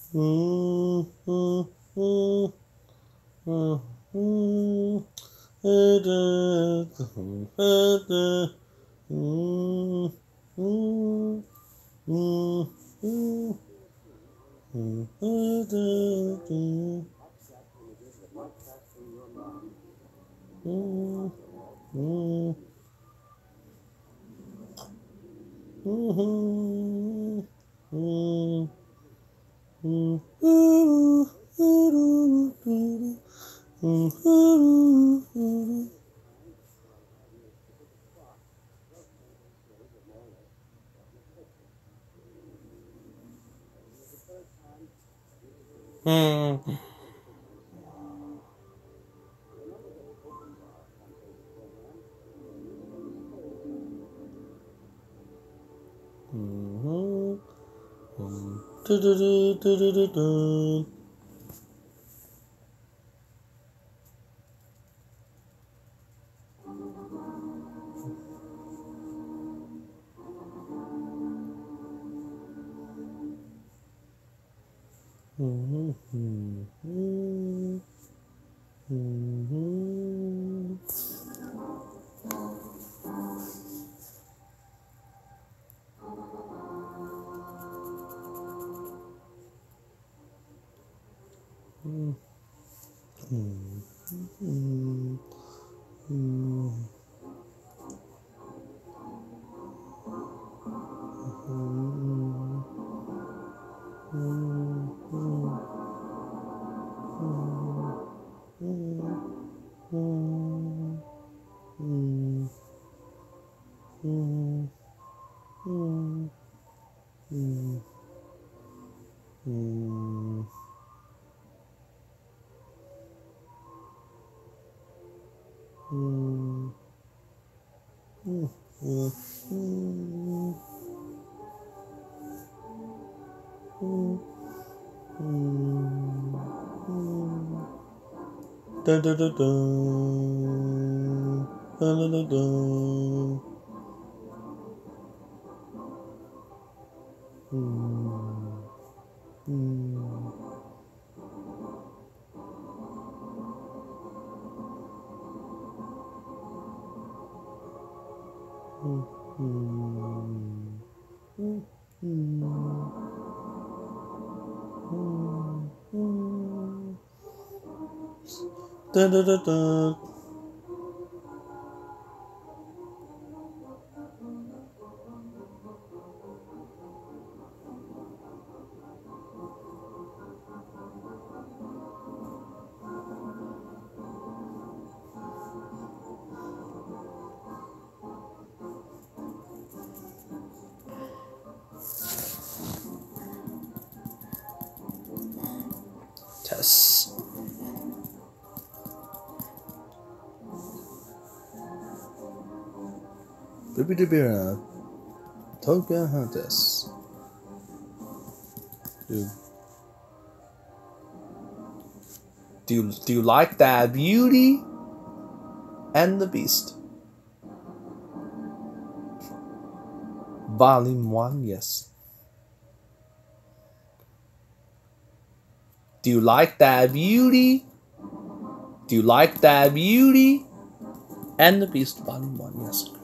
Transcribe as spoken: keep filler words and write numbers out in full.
Mm, mm, mm, mm, mm. Mm, mm, mm, mm, mm. Mm, mm, mhm, mm, mm, ooh, ooh, ooh, ooh, ooh, ooh. Mm, mhm, mm. Du-du-du-du-du-du-du. Mhm, mhm, mhm. Mm, mm, mm, mm, mm, mm, mm. Dun, dun, dun, dun. Dun, dun, dun, dun. Mm, mm, mm, mm, mm, mm, mm, mm. Dun, dun, dun, dun. Test. Baby de Bira. Tokyo Hunters. Dude. Do you, do you like that Beauty and the Beast? Volume one, yes. Do you like that Beauty? Do you like that Beauty and the Beast? Volume one, yes.